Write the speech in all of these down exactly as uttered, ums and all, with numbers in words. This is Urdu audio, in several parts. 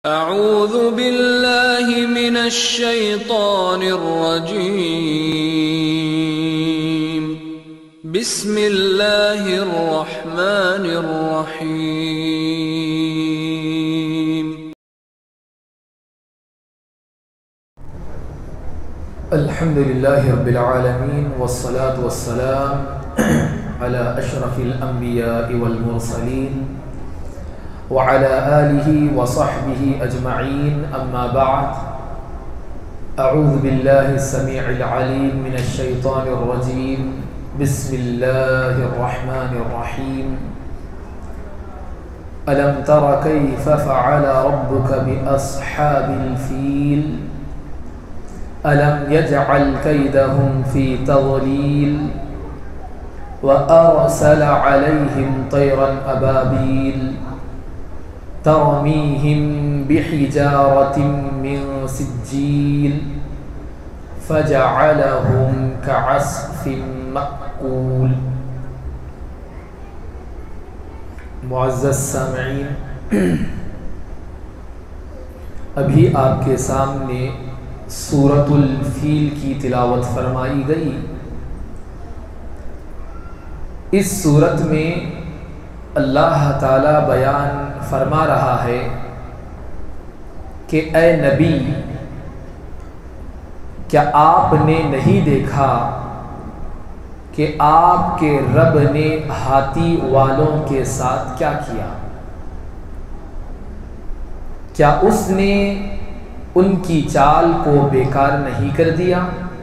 اعوذ باللہ من الشیطان الرجیم بسم اللہ الرحمن الرحیم الحمد للہ رب العالمین والصلاة والسلام على اشرف الانبیاء والمرسلین وعلى آلہ وصحبہ اجمعین اما بعد اعوذ باللہ السمیع العلیم من الشیطان الرجیم بسم اللہ الرحمن الرحیم الم تر کیف فعل ربک باصحاب الفیل الم یجعل کیدہم فی تضلیل وارسل علیہم طیرا ابابیل ترميهم بحجارة من سجيل فجعلهم كعصف مأكول. معزز سامعین، ابھی آپ کے سامنے سورۃ الفیل کی تلاوت فرمائی گئی. اس سورت میں اللہ تعالی بیان فرما رہا ہے کہ اے نبی، کیا آپ نے نہیں دیکھا کہ آپ کے رب نے ہاتھی والوں کے ساتھ کیا کیا؟ کیا اس نے ان کی چال کو بیکار نہیں کر دیا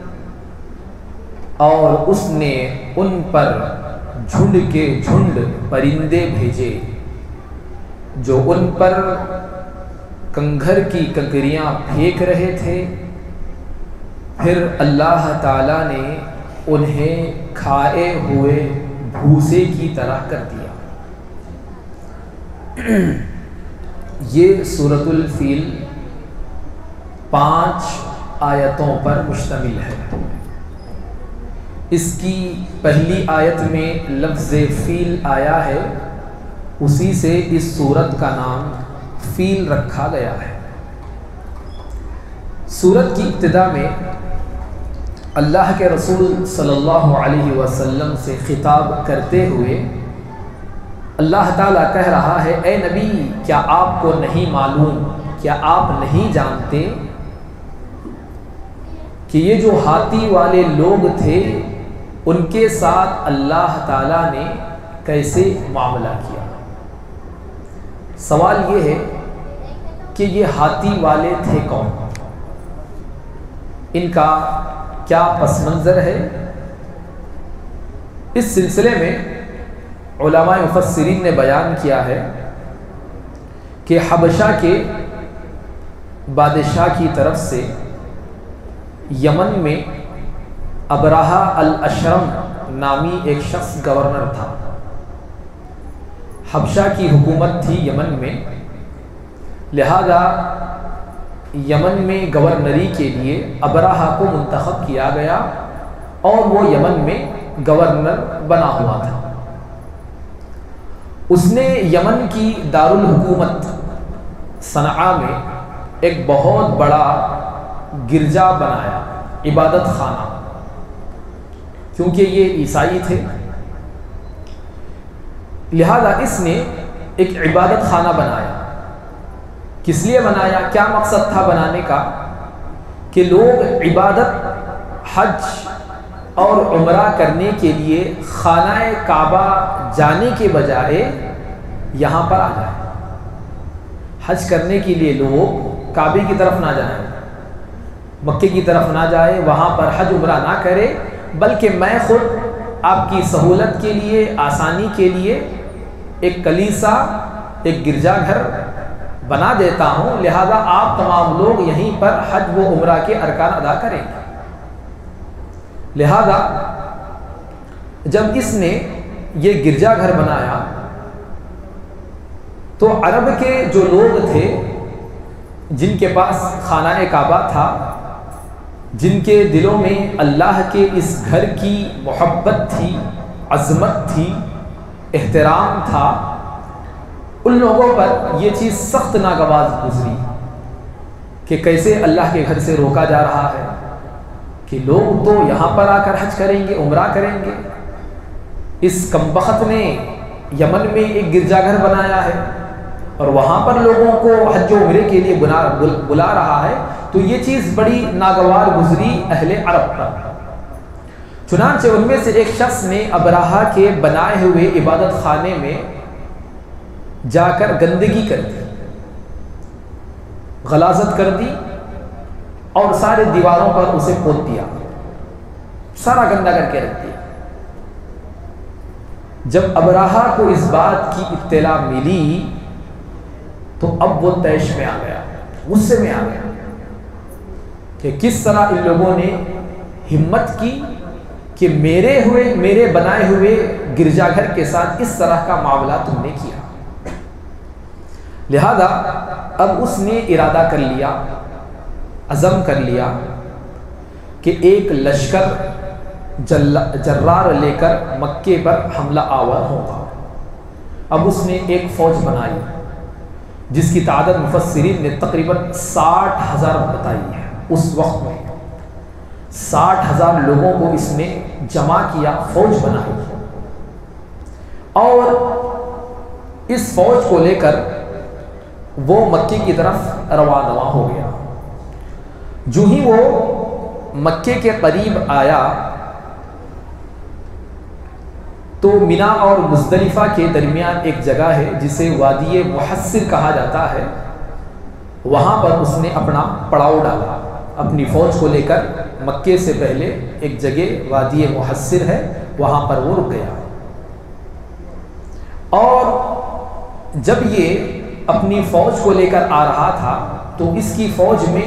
اور اس نے ان پر جھنڈ کے جھنڈ پرندے بھیجے جو ان پر کنگھر کی کنکریاں پھینک رہے تھے، پھر اللہ تعالیٰ نے انہیں کھائے ہوئے بھوسے کی طرح کر دیا. یہ سورۃ الفیل پانچ آیتوں پر مشتمل ہے. اس کی پہلی آیت میں لفظ فیل آیا ہے، اسی سے اس سورت کا نام فیل رکھا گیا ہے. سورت کی ابتدا میں اللہ کے رسول صلی اللہ علیہ وسلم سے خطاب کرتے ہوئے اللہ تعالیٰ کہہ رہا ہے، اے نبی، کیا آپ کو نہیں معلوم، کیا آپ نہیں جانتے کہ یہ جو ہاتھی والے لوگ تھے ان کے ساتھ اللہ تعالیٰ نے کیسے معاملہ کیا؟ سوال یہ ہے کہ یہ ہاتھی والے تھے کون؟ ان کا کیا پس منظر ہے؟ اس سلسلے میں علماء مفسرین نے بیان کیا ہے کہ حبشہ کے بادشاہ کی طرف سے یمن میں ابرہہ الاشرم نامی ایک شخص گورنر تھا. حبشہ کی حکومت تھی یمن میں، لہذا یمن میں گورنری کے لیے ابرہہ کو منتخب کیا گیا اور وہ یمن میں گورنر بنا ہوا تھا. اس نے یمن کی دارالحکومت صنعاء میں ایک بہت بڑا گرجا بنایا، عبادت خانہ، کیونکہ یہ عیسائی تھے لہذا اس نے ایک عبادت خانہ بنایا. کس لیے بنایا؟ کیا مقصد تھا بنانے کا؟ کہ لوگ عبادت، حج اور عمرہ کرنے کے لیے خانہ کعبہ جانے کے بجائے یہاں پر آ جائیں. حج کرنے کے لیے لوگ کعبے کی طرف نہ جائیں، مکے کی طرف نہ جائے، وہاں پر حج عمرہ نہ کرے، بلکہ میں خود آپ کی سہولت کے لیے، آسانی کے لیے ایک کلیسا، ایک گرجا گھر بنا دیتا ہوں، لہذا آپ تمام لوگ یہیں پر حج و عمرہ کے ارکان ادا کریں گے. لہذا جب اس نے یہ گرجا گھر بنایا تو عرب کے جو لوگ تھے جن کے پاس خانہ کعبہ تھا، جن کے دلوں میں اللہ کے اس گھر کی محبت تھی، عظمت تھی، احترام تھا، ان لوگوں پر یہ چیز سخت ناگوار گزری کہ کیسے اللہ کے گھر سے روکا جا رہا ہے کہ لوگ تو یہاں پر آ کر حج کریں گے، عمرہ کریں گے، اس کمبخت نے یمن میں ایک گرجا گھر بنایا ہے اور وہاں پر لوگوں کو حج و عمرے کے لیے بلا بلا رہا ہے، تو یہ چیز بڑی ناگوار گزری اہل عرب پر۔ چنانچہ ان میں سے ایک شخص نے ابراہا کے بنائے ہوئے عبادت خانے میں جا کر گندگی کر دی، غلاظت کر دی اور سارے دیواروں پر اسے پوت دیا، سارا گندا کر کے رکھ دیا۔ جب ابراہا کو اس بات کی اطلاع ملی تو اب وہ طیش میں آ گیا، غصے میں آ گیا کہ کس طرح ان لوگوں نے ہمت کی کہ میرے ہوئے میرے بنائے ہوئے گرجا گھر کے ساتھ اس طرح کا معاملہ تم نے کیا۔ لہذا اب اس نے ارادہ کر لیا، عزم کر لیا کہ ایک لشکر جرار لے کر مکے پر حملہ آور ہوگا۔ اب اس نے ایک فوج بنائی جس کی تعداد مفسرین نے تقریباً ساٹھ ہزار بتائی ہے۔ اس وقت میں ساٹھ ہزار لوگوں کو اس نے جمع کیا، فوج بنائی اور اس فوج کو لے کر وہ مکے کی طرف روانہ ہو گیا۔ جو ہی وہ مکے کے قریب آیا تو مینا اور مزدلفہ کے درمیان ایک جگہ ہے جسے وادی محصر کہا جاتا ہے، وہاں پر اس نے اپنا پڑاؤ ڈالا، اپنی فوج کو لے کر مکے سے پہلے ایک جگہ وادی محصر ہے، وہاں پر وہ رک گیا۔ اور جب یہ اپنی فوج کو لے کر آ رہا تھا تو اس کی فوج میں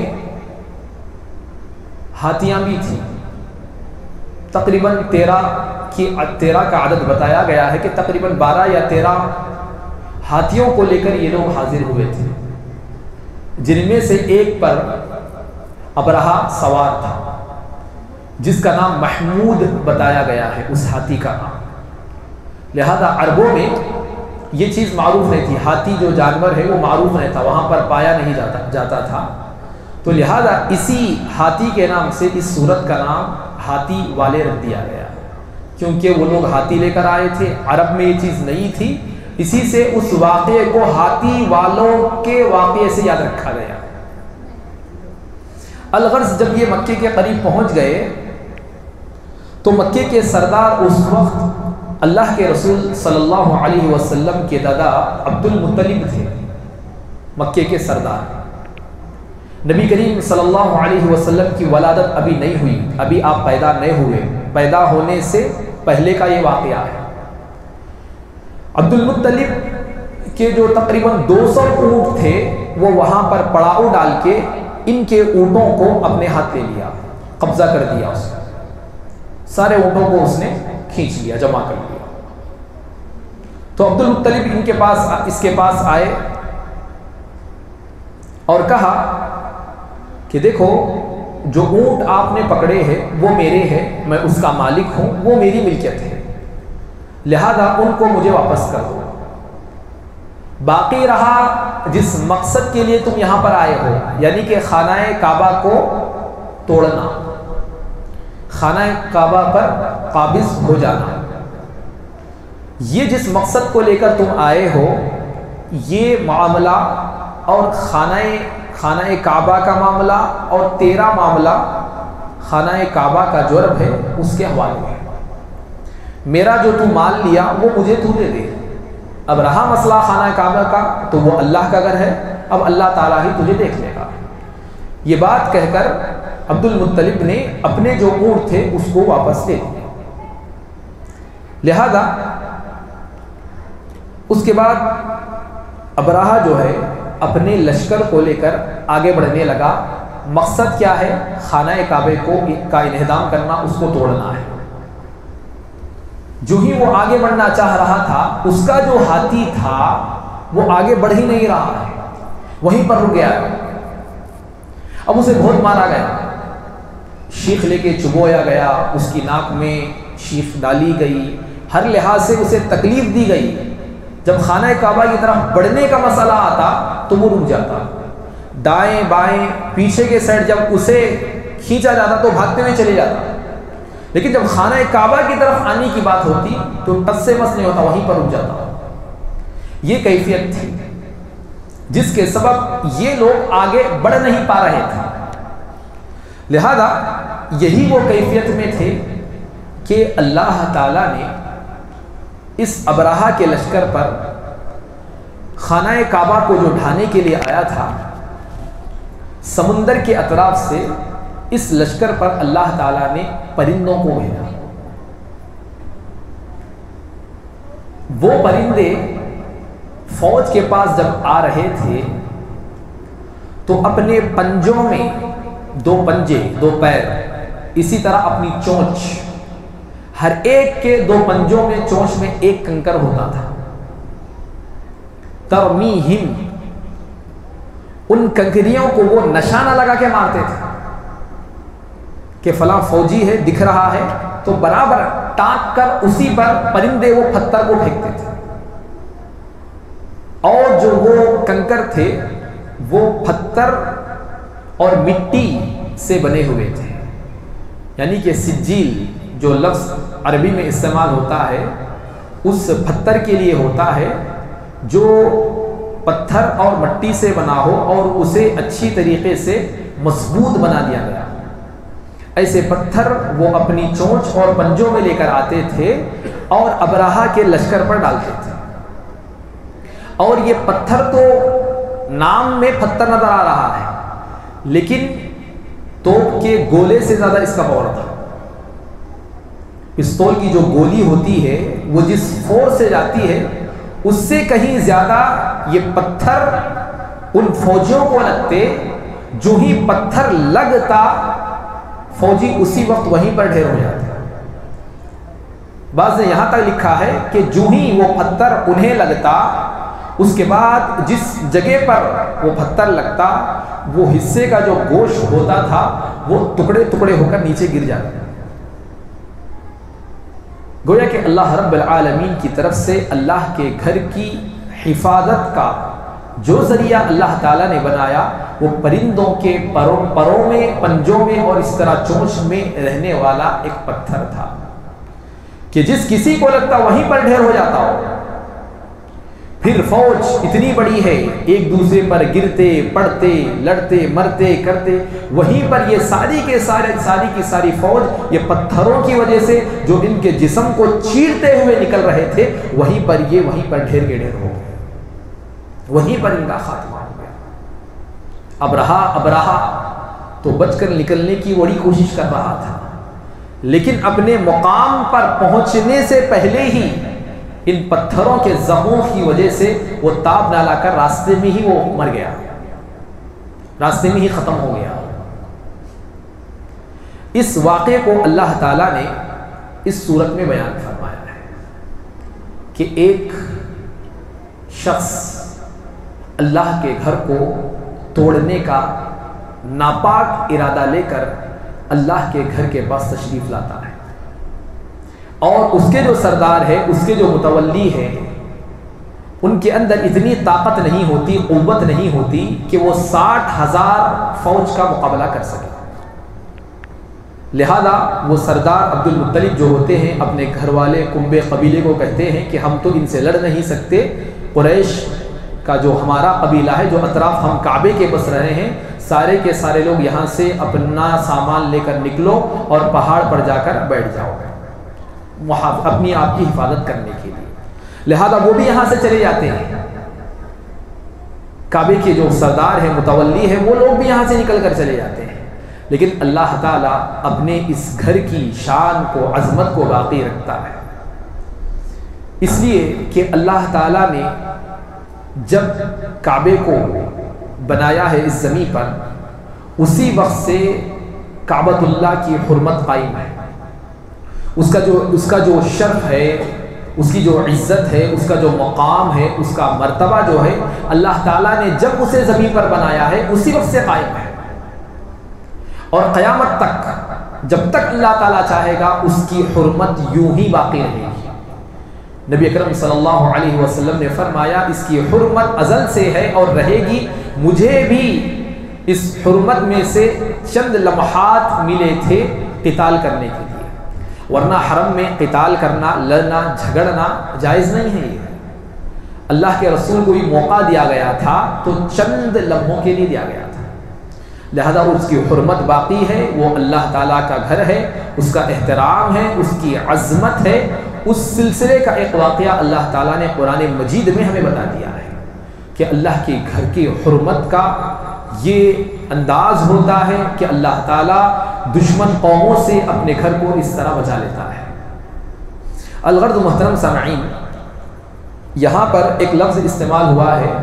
ہاتھیاں بھی تھیں، تقریباً تیرہ کی تیرہ کا عدد بتایا گیا ہے کہ تقریباً بارہ یا تیرہ ہاتھیوں کو لے کر یہ لوگ حاضر ہوئے تھے، جن میں سے ایک پر ابرہا سوار تھا جس کا نام محمود بتایا گیا ہے، اس ہاتھی کا نام۔ لہذا عربوں میں یہ چیز معروف نہیں تھی، ہاتھی جو جانور ہے وہ معروف نہیں تھا، وہاں پر پایا نہیں جاتا جاتا تھا، تو لہذا اسی ہاتھی کے نام سے اس سورت کا نام ہاتھی والے رکھ دیا گیا، کیونکہ وہ لوگ ہاتھی لے کر آئے تھے، عرب میں یہ چیز نہیں تھی، اسی سے اس واقعے کو ہاتھی والوں کے واقعے سے یاد رکھا گیا۔ الغرض جب یہ مکے کے قریب پہنچ گئے تو مکے کے سردار اس وقت اللہ کے رسول صلی اللہ علیہ وسلم کے دادا عبد المطلب تھے، مکے کے سردار۔ نبی کریم صلی اللہ علیہ وسلم کی ولادت ابھی نہیں ہوئی، ابھی آپ پیدا نہیں ہوئے، پیدا ہونے سے پہلے کا یہ واقعہ ہے۔ عبد المطلب کے جو تقریباً دو سو اونٹ تھے وہ وہاں پر پڑاؤ ڈال کے ان کے اونٹوں کو اپنے ہاتھ لے لیا، قبضہ کر دیا، اس نے سارے اونٹوں کو اس نے کھینچ لیا، جمع کر لیا۔ تو عبد المطلب ان کے پاس اس کے پاس آئے اور کہا کہ دیکھو جو اونٹ آپ نے پکڑے ہیں وہ میرے ہیں، میں اس کا مالک ہوں، وہ میری ملکیت ہے، لہذا ان کو مجھے واپس کر دو۔ باقی رہا جس مقصد کے لیے تم یہاں پر آئے ہو، یعنی کہ خانہ کعبہ کو توڑنا، خانہ کعبہ پر قابض ہو جانا، یہ جس مقصد کو لے کر تم آئے ہو، یہ معاملہ اور خانہ خانہ کعبہ کا معاملہ اور تیرا معاملہ خانہ کعبہ کا جو رب ہے اس کے حوالے ہے، میرا جو تو مال لیا وہ مجھے تو دے دے۔ اب رہا مسئلہ خانہ کعبہ کا تو وہ اللہ کا گھر ہے، اب اللہ تعالیٰ ہی تجھے دیکھ لے گا۔ یہ بات کہہ کر عبد المطلب نے اپنے جو اونٹ تھے اس کو واپس لے دیا۔ لہذا اس کے بعد ابراہا جو ہے اپنے لشکر کو لے کر آگے بڑھنے لگا۔ مقصد کیا ہے؟ خانہ کعبے کو کا انہدام کرنا، اس کو توڑنا ہے۔ جو ہی وہ آگے بڑھنا چاہ رہا تھا، اس کا جو ہاتھی تھا وہ آگے بڑھ ہی نہیں رہا ہے، وہیں پر رک گیا۔ اب اسے بہت مارا گیا، شیخ لے کے چبویا گیا، اس کی ناک میں شیخ ڈالی گئی، ہر لحاظ سے اسے تکلیف دی گئی۔ جب خانہ کعبہ کی طرف بڑھنے کا مسئلہ آتا تو وہ رک جاتا، دائیں بائیں پیچھے کے سائڈ جب اسے کھینچا جاتا تو بھاگتے ہوئے چلے جاتا، لیکن جب خانہ کعبہ کی طرف آنے کی بات ہوتی تو ٹس سے مس نہیں ہوتا، وہیں پر رک جاتا۔ یہ کیفیت تھی جس کے سبب یہ لوگ آگے بڑھ نہیں پا رہے تھے۔ لہذا یہی وہ کیفیت میں تھے کہ اللہ تعالیٰ نے اس ابرہہ کے لشکر پر خانہ کعبہ کو جو ڈھانے کے لیے آیا تھا، سمندر کے اطراف سے اس لشکر پر اللہ تعالیٰ نے پرندوں کو بھیجا۔ وہ پرندے فوج کے پاس جب آ رہے تھے تو اپنے پنجوں میں دو پنجے، دو پیر، اسی طرح اپنی چونچ، ہر ایک کے دو پنجوں میں چونچ میں ایک کنکر ہوتا تھا۔ ترمیہم، ان کنکریوں کو وہ نشانہ لگا کے مارتے تھے کہ فلاں فوجی ہے، دکھ رہا ہے، تو برابر ٹانک کر اسی پر پرندے وہ پتھر کو پھینکتے تھے، اور جو وہ کنکر تھے وہ پتھر اور مٹی سے بنے ہوئے تھے، یعنی کہ سجیل جو لفظ عربی میں استعمال ہوتا ہے اس پتھر کے لیے ہوتا ہے جو پتھر اور مٹی سے بنا ہو اور اسے اچھی طریقے سے مضبوط بنا دیا گیا۔ ایسے پتھر وہ اپنی چونچ اور پنجوں میں لے کر آتے تھے اور ابرہہ کے لشکر پر ڈالتے تھے، اور یہ پتھر تو نام میں پتھر نظر آ رہا ہے لیکن توپ کے گولے سے زیادہ اس کا پاور تھا۔ پستول کی جو گولی ہوتی ہے وہ جس فورس سے جاتی ہے اس سے کہیں زیادہ یہ پتھر ان فوجیوں کو لگتے، جو ہی پتھر لگتا فوجی اسی وقت وہیں پر ڈھیر ہو جاتے۔ بعض نے یہاں تک لکھا ہے کہ جو ہی وہ پتھر انہیں لگتا اس کے بعد جس جگہ پر وہ پتھر لگتا وہ حصے کا جو گوشت ہوتا تھا وہ ٹکڑے ٹکڑے ہو کر نیچے گر جاتا۔ گویا کہ اللہ رب العالمین کی طرف سے اللہ کے گھر کی حفاظت کا جو ذریعہ اللہ تعالیٰ نے بنایا وہ پرندوں کے پروں پروں میں، پنجوں میں اور اس طرح چونچ میں رہنے والا ایک پتھر تھا کہ جس کسی کو لگتا وہیں پر ڈھیر ہو جاتا ہو۔ پھر فوج اتنی بڑی ہے، ایک دوسرے پر گرتے پڑتے لڑتے مرتے کرتے، وہیں پر یہ ساری کے سارے ساری کی ساری فوج یہ پتھروں کی وجہ سے جو ان کے جسم کو چیرتے ہوئے نکل رہے تھے وہیں پر یہ وہیں پر ڈھیر کے ڈھیر ہو گئے، وہیں پر ان کا خاتمہ ہو گیا۔ ابرہہ ابرہہ تو بچ کر نکلنے کی بڑی کوشش کر رہا تھا، لیکن اپنے مقام پر پہنچنے سے پہلے ہی ان پتھروں کے زخموں کی وجہ سے وہ تاب نہ لا کر راستے میں ہی وہ مر گیا، راستے میں ہی ختم ہو گیا۔ اس واقعے کو اللہ تعالیٰ نے اس صورت میں بیان فرمایا ہے کہ ایک شخص اللہ کے گھر کو توڑنے کا ناپاک ارادہ لے کر اللہ کے گھر کے پاس تشریف لاتا ہے، اور اس کے جو سردار ہے، اس کے جو متولی ہے، ان کے اندر اتنی طاقت نہیں ہوتی، قوت نہیں ہوتی کہ وہ ساٹھ ہزار فوج کا مقابلہ کر سکے۔ لہذا وہ سردار عبد المطلب جو ہوتے ہیں اپنے گھر والے کنبے قبیلے کو کہتے ہیں کہ ہم تو ان سے لڑ نہیں سکتے، قریش کا جو ہمارا قبیلہ ہے، جو اطراف ہم کعبے کے بس رہے ہیں، سارے کے سارے لوگ یہاں سے اپنا سامان لے کر نکلو اور پہاڑ پر جا کر بیٹھ جاؤ اپنی آپ کی حفاظت کرنے کے لیے۔ لہذا وہ بھی یہاں سے چلے جاتے ہیں، کعبے کے جو سردار ہے، متولی ہے، وہ لوگ بھی یہاں سے نکل کر چلے جاتے ہیں، لیکن اللہ تعالیٰ اپنے اس گھر کی شان کو، عظمت کو باقی رکھتا ہے، اس لیے کہ اللہ تعالیٰ نے جب کعبے کو بنایا ہے اس زمین پر، اسی وقت سے کعبۃ اللہ کی حرمت قائم ہے، اس کا جو اس کا جو شرف ہے، اس کی جو عزت ہے، اس کا جو مقام ہے، اس کا مرتبہ جو ہے، اللہ تعالیٰ نے جب اسے زمین پر بنایا ہے اسی وقت سے قائم ہے، اور قیامت تک جب تک اللہ تعالیٰ چاہے گا اس کی حرمت یوں ہی باقی رہے گی۔ نبی اکرم صلی اللہ علیہ وسلم نے فرمایا اس کی حرمت ازل سے ہے اور رہے گی، مجھے بھی اس حرمت میں سے چند لمحات ملے تھے قتال کرنے کے لیے، ورنہ حرم میں قتال کرنا، لڑنا جھگڑنا جائز نہیں ہے۔ یہ اللہ کے رسول کو بھی موقع دیا گیا تھا تو چند لمحوں کے لیے دیا گیا تھا، لہذا اس کی حرمت باقی ہے، وہ اللہ تعالیٰ کا گھر ہے، اس کا احترام ہے، اس کی عظمت ہے۔ اس سلسلے کا ایک واقعہ اللہ تعالیٰ نے قرآن مجید میں ہمیں بتا دیا ہے کہ اللہ کے گھر کی حرمت کا یہ انداز ہوتا ہے کہ اللہ تعالیٰ دشمن قوموں سے اپنے گھر کو اس طرح بچا لیتا ہے۔ الغرض محترم سامعین، یہاں پر ایک لفظ استعمال ہوا ہے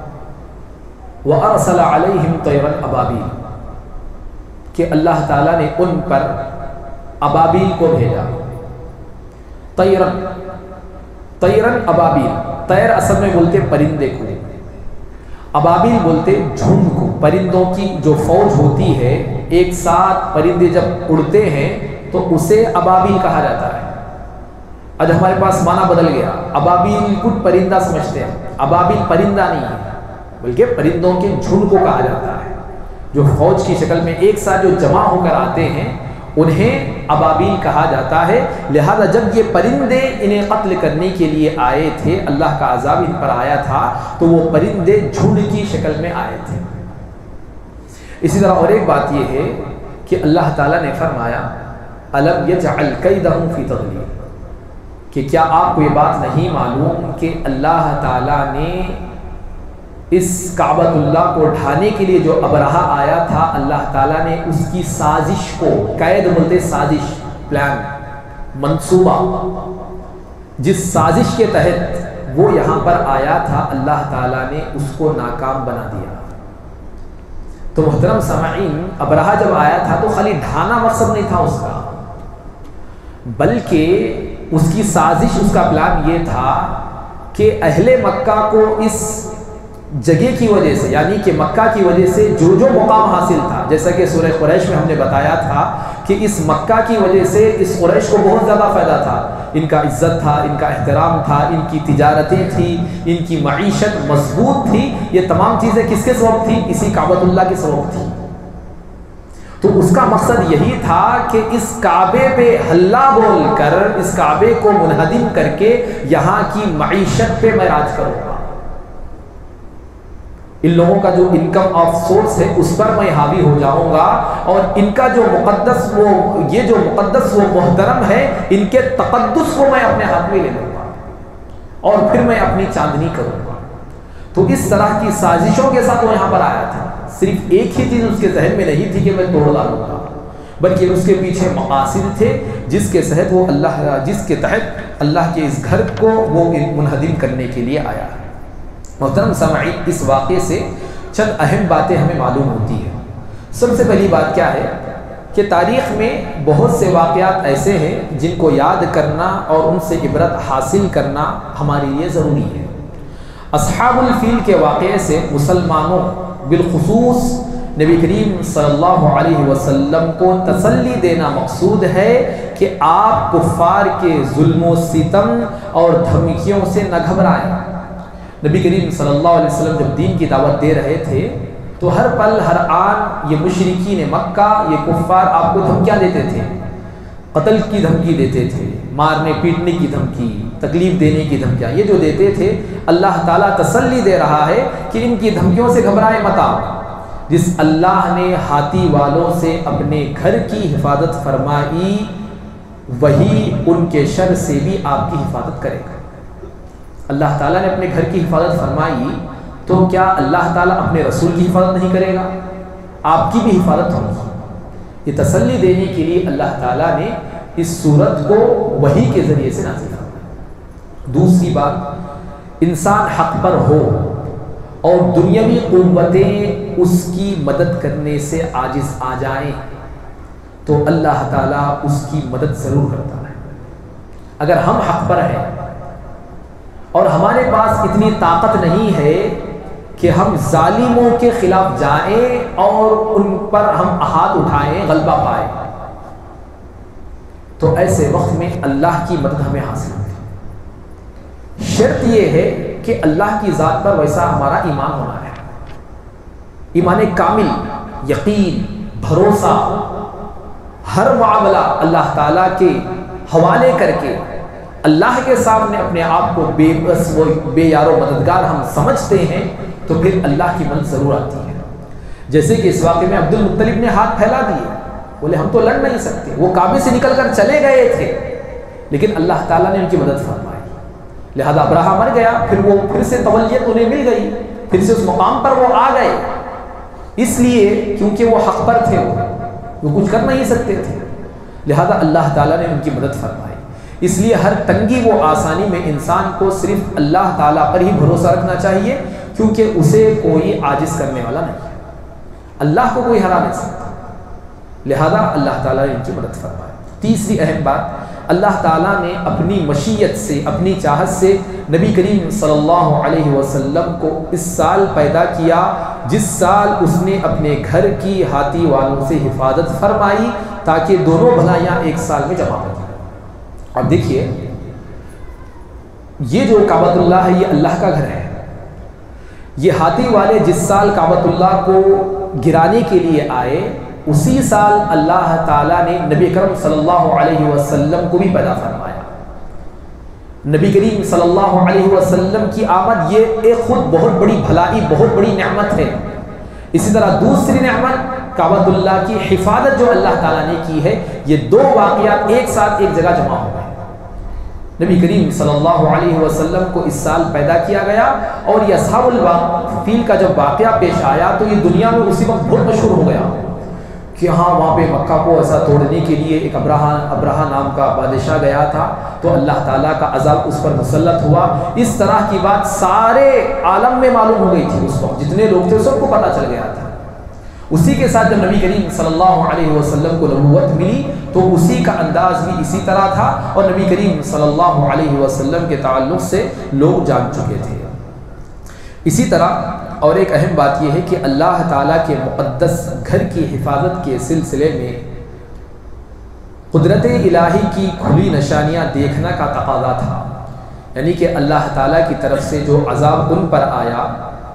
وَأَرْسَلَ عَلَيْهِمْ طَيْرًا أَبَابِيلَ، کہ اللہ تعالیٰ نے ان پر ابابیل کو بھیجا۔ طیرن طیرن ابابیل، طیر اصل میں بولتے پرندے کو، ابابیل بولتے جھنڈ کو، پرندوں کی جو فوج ہوتی ہے، ایک ساتھ پرندے جب اڑتے ہیں تو اسے ابابیل کہا جاتا ہے۔ آج ہمارے پاس معنی بدل گیا، ابابیل کچھ پرندہ سمجھتے ہیں، ابابیل پرندہ نہیں ہے بلکہ پرندوں کے جھنڈ کو کہا جاتا ہے، جو فوج کی شکل میں ایک ساتھ جو جمع ہو کر آتے ہیں انہیں ابابیل کہا جاتا ہے۔ لہذا جب یہ پرندے انہیں قتل کرنے کے لیے آئے تھے، اللہ کا عذاب ان پر آیا تھا، تو وہ پرندے جھنڈ کی شکل میں آئے تھے۔ اسی طرح اور ایک بات یہ ہے کہ اللہ تعالیٰ نے فرمایا الم یجعل کیدہم فی تضلیل، کہ کیا آپ کو یہ بات نہیں معلوم کہ اللہ تعالیٰ نے اس کعبۃ اللہ کو ڈھانے کے لیے جو ابرہہ آیا تھا، اللہ تعالیٰ نے اس کی سازش کو، قید بولتے سازش، پلان، منصوبہ، جس سازش کے تحت وہ یہاں پر آیا تھا، اللہ تعالیٰ نے اس کو ناکام بنا دیا۔ تو محترم سامعین، ابرہہ جب آیا تھا تو خالی ڈھانا مقصد نہیں تھا اس کا، بلکہ اس کی سازش، اس کا پلان یہ تھا کہ اہل مکہ کو اس جگہ کی وجہ سے، یعنی کہ مکہ کی وجہ سے جو جو مقام حاصل تھا، جیسا کہ سورہ قریش میں ہم نے بتایا تھا کہ اس مکہ کی وجہ سے اس قریش کو بہت زیادہ فائدہ تھا، ان کا عزت تھا، ان کا احترام تھا، ان کی تجارتیں تھیں، ان کی معیشت مضبوط تھی، یہ تمام چیزیں کس کے سبب تھیں؟ اسی کعبۃ اللہ کے سبب تھی۔ تو اس کا مقصد یہی تھا کہ اس کعبے پہ ہلہ بول کر، اس کعبے کو منہدم کر کے یہاں کی معیشت پہ میں راج کروں گا، ان لوگوں کا جو انکم آف سورس ہے اس پر میں حاوی ہو جاؤں گا، اور ان کا جو مقدس، وہ یہ جو مقدس وہ محترم ہے، ان کے تقدس کو میں اپنے ہاتھ میں لے لوں گا اور پھر میں اپنی چاندنی کروں گا۔ تو اس طرح کی سازشوں کے ساتھ وہ یہاں پر آیا تھا۔ صرف ایک ہی چیز اس کے ذہن میں نہیں تھی کہ میں توڑ ڈالوں گا، بلکہ اس کے پیچھے مقاصد تھے جس کے تحت وہ اللہ جس کے تحت اللہ کے اس گھر کو وہ منہدم کرنے کے لیے آیا۔ محترم سامعین، اس واقعے سے چند اہم باتیں ہمیں معلوم ہوتی ہیں۔ سب سے پہلی بات کیا ہے کہ تاریخ میں بہت سے واقعات ایسے ہیں جن کو یاد کرنا اور ان سے عبرت حاصل کرنا ہمارے لیے ضروری ہے۔ اصحاب الفیل کے واقعے سے مسلمانوں بالخصوص نبی کریم صلی اللہ علیہ وسلم کو تسلی دینا مقصود ہے کہ آپ کفار کے ظلم و ستم اور دھمکیوں سے نہ گھبرائیں۔ نبی کریم صلی اللہ علیہ وسلم جب دین کی دعوت دے رہے تھے تو ہر پل ہر آن یہ مشرکین مکہ، یہ کفار آپ کو دھمکیاں دیتے تھے، قتل کی دھمکی دیتے تھے، مارنے پیٹنے کی دھمکی، تکلیف دینے کی دھمکیاں، یہ جو دیتے تھے، اللہ تعالیٰ تسلی دے رہا ہے کہ ان کی دھمکیوں سے گھبرائے مت آپ۔ جس اللہ نے ہاتھی والوں سے اپنے گھر کی حفاظت فرمائی، وہی ان کے شر سے بھی آپ کی حفاظت کرے گا۔ اللہ تعالیٰ نے اپنے گھر کی حفاظت فرمائی تو کیا اللہ تعالیٰ اپنے رسول کی حفاظت نہیں کرے گا؟ آپ کی بھی حفاظت ہوگی۔ یہ تسلی دینے کے لیے اللہ تعالیٰ نے اس سورت کو وحی کے ذریعے سے نازل کیا۔ دوسری بات، انسان حق پر ہو اور دنیاوی قوتیں اس کی مدد کرنے سے عاجز آ جائیں تو اللہ تعالیٰ اس کی مدد ضرور کرتا ہے۔ اگر ہم حق پر ہیں اور ہمارے پاس اتنی طاقت نہیں ہے کہ ہم ظالموں کے خلاف جائیں اور ان پر ہم ہاتھ اٹھائیں، غلبہ پائیں، تو ایسے وقت میں اللہ کی مدد ہمیں حاصل ہوتی ہے۔ شرط یہ ہے کہ اللہ کی ذات پر ویسا ہمارا ایمان ہونا ہے۔ ایمان کامل، یقین، بھروسہ، ہر معاملہ اللہ تعالیٰ کے حوالے کر کے اللہ کے سامنے اپنے آپ کو بے بس و بے یار و مددگار ہم سمجھتے ہیں تو پھر اللہ کی مدد ضرور آتی ہے۔ جیسے کہ اس واقعے میں عبد المطلب نے ہاتھ پھیلا دیے، بولے ہم تو لڑ نہیں سکتے، وہ کعبے سے نکل کر چلے گئے تھے لیکن اللہ تعالیٰ نے ان کی مدد فرمائی، لہذا ابرہہ مر گیا، پھر وہ پھر سے تولیت انہیں مل گئی، پھر سے اس مقام پر وہ آ گئے، اس لیے کیونکہ وہ حق پر تھے، وہ کچھ کر نہیں سکتے تھے، لہذا اللہ تعالیٰ نے ان کی مدد فرمائی۔ اس لیے ہر تنگی و آسانی میں انسان کو صرف اللہ تعالیٰ پر ہی بھروسہ رکھنا چاہیے، کیونکہ اسے کوئی عاجز کرنے والا نہیں، اللہ کو کوئی ہرا نہیں سکتا، لہذا اللہ تعالیٰ نے ان کی مدد فرمائی۔ تیسری اہم بات، اللہ تعالیٰ نے اپنی مشیت سے، اپنی چاہت سے نبی کریم صلی اللہ علیہ وسلم کو اس سال پیدا کیا جس سال اس نے اپنے گھر کی ہاتھی والوں سے حفاظت فرمائی تاکہ دونوں بھلائیاں ایک سال میں جمع ہو جائیں۔ اب دیکھیے، یہ جو کعبۃ اللہ ہے یہ اللہ کا گھر ہے، یہ ہاتھی والے جس سال کعبۃ اللہ کو گرانے کے لیے آئے اسی سال اللہ تعالیٰ نے نبی کریم صلی اللہ علیہ وسلم کو بھی پیدا فرمایا۔ نبی کریم صلی اللہ علیہ وسلم کی آمد یہ ایک خود بہت بڑی بھلائی، بہت بڑی نعمت ہے۔ اسی طرح دوسری نعمت کعبۃ اللہ کی حفاظت جو اللہ تعالیٰ نے کی ہے، یہ دو واقعات ایک ساتھ ایک جگہ جمع ہو گئے۔ نبی کریم صلی اللہ علیہ وسلم کو اس سال پیدا کیا گیا اور یہ اصحاب الفیل کا جب واقعہ پیش آیا تو یہ دنیا میں اسی وقت بہت مشہور ہو گیا کہ ہاں وہاں پہ مکہ کو ایسا توڑنے کے لیے ایک ابرہہ ابرہہ نام کا بادشاہ گیا تھا تو اللہ تعالیٰ کا عذاب اس پر مسلط ہوا۔ اس طرح کی بات سارے عالم میں معلوم ہو گئی تھی، اس وقت جتنے لوگ تھے سب کو پتہ چل گیا تھا۔ اسی کے ساتھ جب نبی کریم صلی اللہ علیہ وسلم کو نبوت ملی تو اسی کا انداز بھی اسی طرح تھا اور نبی کریم صلی اللہ علیہ وسلم کے تعلق سے لوگ جان چکے تھے۔ اسی طرح اور ایک اہم بات یہ ہے کہ اللہ تعالیٰ کے مقدس گھر کی حفاظت کے سلسلے میں قدرت الہی کی کھلی نشانیاں دیکھنا کا تقاضا تھا، یعنی کہ اللہ تعالیٰ کی طرف سے جو عذاب ان پر آیا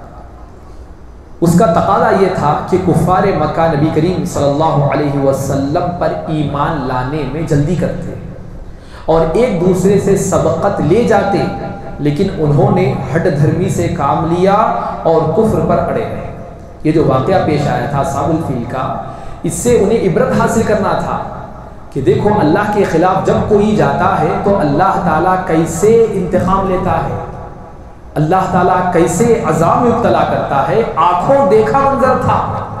اس کا تقاضا یہ تھا کہ کفار مکہ نبی کریم صلی اللہ علیہ وسلم پر ایمان لانے میں جلدی کرتے اور ایک دوسرے سے سبقت لے جاتے، لیکن انہوں نے ہٹ دھرمی سے کام لیا اور کفر پر اڑے رہے۔ یہ جو واقعہ پیش آیا تھا اصحاب الفیل کا، اس سے انہیں عبرت حاصل کرنا تھا کہ دیکھو اللہ کے خلاف جب کوئی جاتا ہے تو اللہ تعالیٰ کیسے انتقام لیتا ہے، اللہ تعالیٰ کیسے عذاب میں مبتلا کرتا ہے، آنکھوں دیکھا منظر تھا۔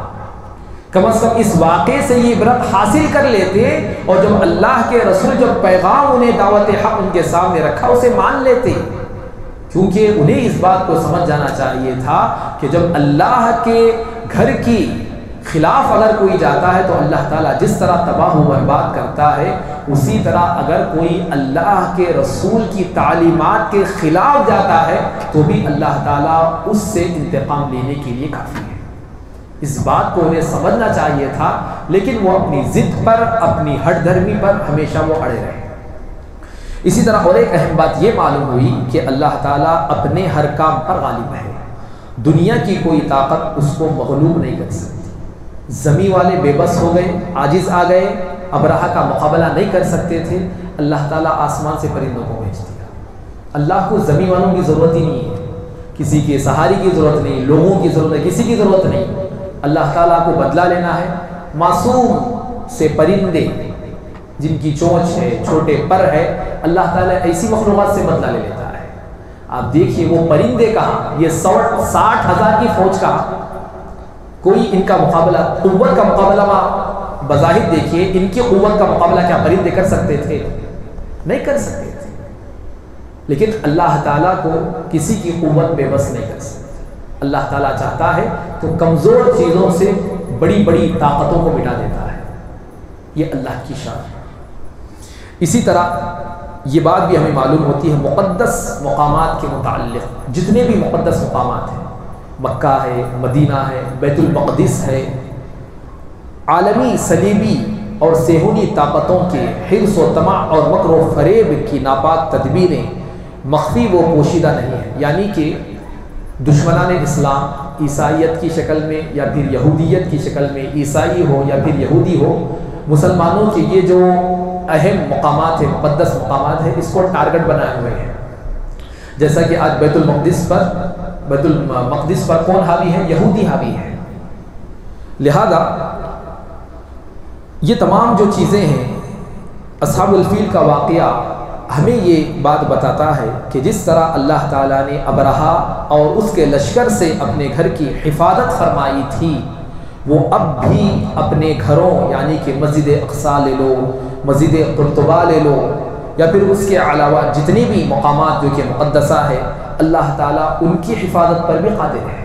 کم از کم اس واقعے سے یہ عبرت حاصل کر لیتے اور جب اللہ کے رسول جب پیغام انہیں دعوت حق ان کے سامنے رکھا اسے مان لیتے، کیونکہ انہیں اس بات کو سمجھ جانا چاہیے تھا کہ جب اللہ کے گھر کی خلاف اگر کوئی جاتا ہے تو اللہ تعالیٰ جس طرح تباہ و برباد کرتا ہے اسی طرح اگر کوئی اللہ کے رسول کی تعلیمات کے خلاف جاتا ہے تو بھی اللہ تعالیٰ اس سے انتقام لینے کے لیے کافی ہے۔ اس بات کو انہیں سمجھنا چاہیے تھا، لیکن وہ اپنی ضد پر، اپنی ہٹ دھرمی پر ہمیشہ وہ اڑے رہے۔ اسی طرح اور ایک اہم بات یہ معلوم ہوئی کہ اللہ تعالیٰ اپنے ہر کام پر غالب ہے، دنیا کی کوئی طاقت اس کو مغلوب نہیں کر سکتی۔ زمین والے بے بس ہو گئے، عاجز آ گئے، ابرہہ کا مقابلہ نہیں کر سکتے تھے، اللہ تعالیٰ آسمان سے پرندوں کو بھیج دیا۔ اللہ کو زمین والوں کی ضرورت ہی نہیں ہے، کسی کے سہارے کی ضرورت نہیں، لوگوں کی ضرورت نہیں، کسی کی ضرورت نہیں۔ اللہ تعالیٰ کو بدلہ لینا ہے، معصوم سے پرندے جن کی چونچ ہے، چھوٹے پر ہے، اللہ تعالیٰ ایسی مخلوقات سے بدلہ لے لیتا ہے۔ آپ دیکھیے وہ پرندے کہاں، یہ سو ساٹھ ہزار کی فوج کہاں، کوئی ان کا مقابلہ، قوت کا مقابلہ بظاہر دیکھیے، ان کی قوت کا مقابلہ کیا پرندے کر سکتے تھے؟ نہیں کر سکتے تھے، لیکن اللہ تعالیٰ کو کسی کی قوت بے بس نہیں کر سکتے۔ اللہ تعالیٰ چاہتا ہے تو کمزور چیزوں سے بڑی بڑی طاقتوں کو مٹا دیتا ہے، یہ اللہ کی شان ہے۔ اسی طرح یہ بات بھی ہمیں معلوم ہوتی ہے مقدس مقامات کے متعلق، جتنے بھی مقدس مقامات ہیں، مکہ ہے، مدینہ ہے، بیت المقدس ہے، عالمی صلیبی اور صہیونی طاقتوں کے حرص و طمع اور مکر و فریب کی ناپاک تدبیریں مخفی و پوشیدہ نہیں ہیں، یعنی کہ دشمنان اسلام عیسائیت کی شکل میں یا پھر یہودیت کی شکل میں، عیسائی ہو یا پھر یہودی ہو، مسلمانوں کے یہ جو اہم مقامات ہیں، مقدس مقامات ہیں، اس کو ٹارگٹ بنائے ہوئے ہیں۔ جیسا کہ آج بیت المقدس پر بیت المقدس پر کون حاوی ہے؟ یہودی حاوی ہے۔ لہذا یہ تمام جو چیزیں ہیں، اصحاب الفیل کا واقعہ ہمیں یہ بات بتاتا ہے کہ جس طرح اللہ تعالیٰ نے ابرہا اور اس کے لشکر سے اپنے گھر کی حفاظت فرمائی تھی، وہ اب بھی اپنے گھروں یعنی کہ مسجد اقصیٰ لے لو، مسجد قرطبہ لے لو، یا پھر اس کے علاوہ جتنی بھی مقامات جو کہ مقدسہ ہے، اللہ تعالیٰ ان کی حفاظت پر بھی قادر ہے۔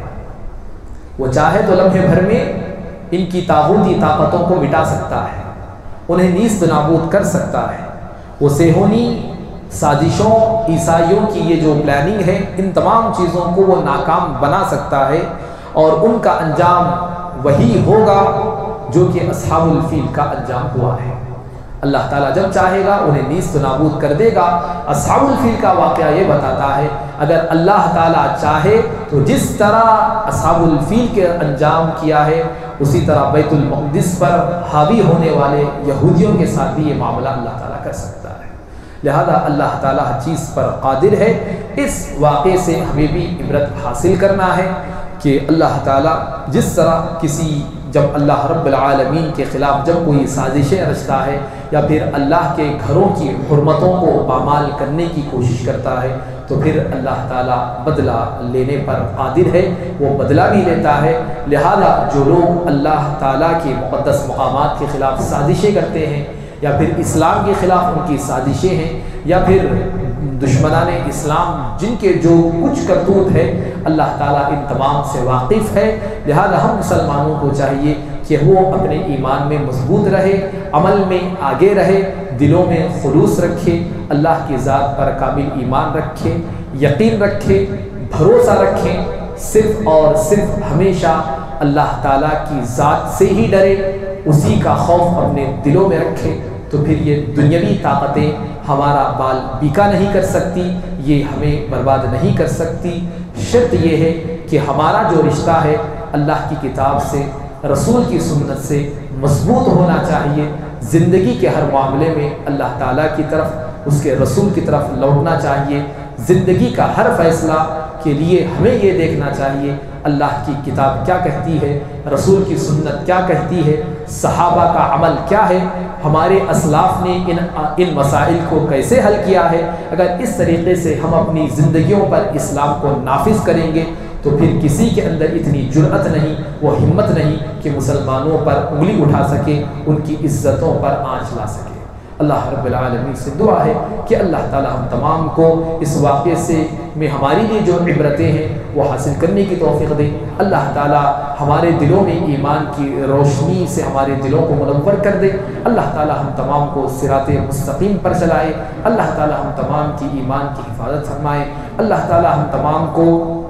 وہ چاہے تو لمحے بھر میں ان کی طاغوتی طاقتوں کو مٹا سکتا ہے، انہیں نیست نابود کر سکتا ہے۔ وہ صہیونی سازشوں، عیسائیوں کی یہ جو پلاننگ ہے، ان تمام چیزوں کو وہ ناکام بنا سکتا ہے، اور ان کا انجام وہی ہوگا جو کہ اصحاب الفیل کا انجام ہوا ہے۔ اللہ تعالیٰ جب چاہے گا انہیں نیست نابود کر دے گا۔ اصحاب الفیل کا واقعہ یہ بتاتا ہے اگر اللہ تعالیٰ چاہے تو جس طرح اصحاب الفیل کے انجام کیا ہے، اسی طرح بیت المقدس پر حاوی ہونے والے یہودیوں کے ساتھ بھی یہ معاملہ اللہ تعالیٰ کر سکتا ہے۔ لہذا اللہ تعالیٰ ہر چیز پر قادر ہے۔ اس واقعے سے ہمیں بھی عبرت حاصل کرنا ہے کہ اللہ تعالیٰ جس طرح کسی جب اللہ رب العالمین کے خلاف جب کوئی سازشیں رچتا ہے یا پھر اللہ کے گھروں کی حرمتوں کو پامال کرنے کی کوشش کرتا ہے، تو پھر اللہ تعالیٰ بدلہ لینے پر قادر ہے، وہ بدلہ بھی لیتا ہے۔ لہذا جو لوگ اللہ تعالیٰ کے مقدس مقامات کے خلاف سازشیں کرتے ہیں، یا پھر اسلام کے خلاف ان کی سازشیں ہیں، یا پھر دشمنان اسلام جن کے جو کچھ کرتوت ہے، اللہ تعالیٰ ان تمام سے واقف ہے۔ لہذا ہم مسلمانوں کو چاہیے کہ وہ اپنے ایمان میں مضبوط رہے، عمل میں آگے رہے، دلوں میں خلوص رکھے، اللہ کی ذات پر کامل ایمان رکھے، یقین رکھے، بھروسہ رکھیں، صرف اور صرف ہمیشہ اللہ تعالیٰ کی ذات سے ہی ڈرے، اسی کا خوف اپنے دلوں میں رکھے، تو پھر یہ دنیاوی طاقتیں ہمارا بال بیکا نہیں کر سکتی، یہ ہمیں برباد نہیں کر سکتی۔ شرط یہ ہے کہ ہمارا جو رشتہ ہے اللہ کی کتاب سے، رسول کی سنت سے مضبوط ہونا چاہیے۔ زندگی کے ہر معاملے میں اللہ تعالیٰ کی طرف، اس کے رسول کی طرف لوٹنا چاہیے۔ زندگی کا ہر فیصلہ کے لیے ہمیں یہ دیکھنا چاہیے اللہ کی کتاب کیا کہتی ہے، رسول کی سنت کیا کہتی ہے، صحابہ کا عمل کیا ہے، ہمارے اسلاف نے ان ان مسائل کو کیسے حل کیا ہے۔ اگر اس طریقے سے ہم اپنی زندگیوں پر اسلام کو نافذ کریں گے تو پھر کسی کے اندر اتنی جرأت نہیں، وہ ہمت نہیں کہ مسلمانوں پر انگلی اٹھا سکے، ان کی عزتوں پر آنچ لا سکے۔ اللہ رب العالمین سے دعا ہے کہ اللہ تعالی ہم تمام کو اس واقعے سے میں ہماری لیے جو عبرتیں ہیں وہ حاصل کرنے کی توفیق دے۔ اللہ تعالی ہمارے دلوں میں ایمان کی روشنی سے ہمارے دلوں کو منور کر دے۔ اللہ تعالی ہم تمام کو صراط مستقیم پر چلائے۔ اللہ تعالی ہم تمام کی ایمان کی حفاظت فرمائے۔ اللہ تعالی ہم تمام کو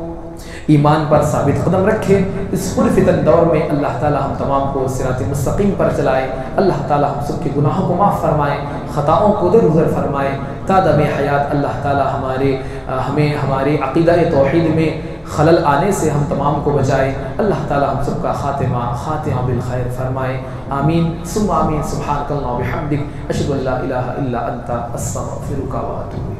ایمان پر ثابت قدم رکھے۔ اس پرفتن دور میں اللہ تعالی ہم تمام کو صراط مستقیم پر چلائے۔ اللہ تعالی ہم سب کے گناہوں کو معاف فرمائے، خطاؤں کو درگزر فرمائے۔ تا دم حیات اللہ تعالی ہمارے ہمیں ہمارے عقیدہ توحید میں خلل آنے سے ہم تمام کو بچائے۔ اللہ تعالی ہم سب کا خاتمہ خاتمہ بالخیر فرمائے۔ آمین ثم آمین۔ سبحانک اللہم و بحمدک، اشہد ان لا الہ الا انت، استغفرک و اتوب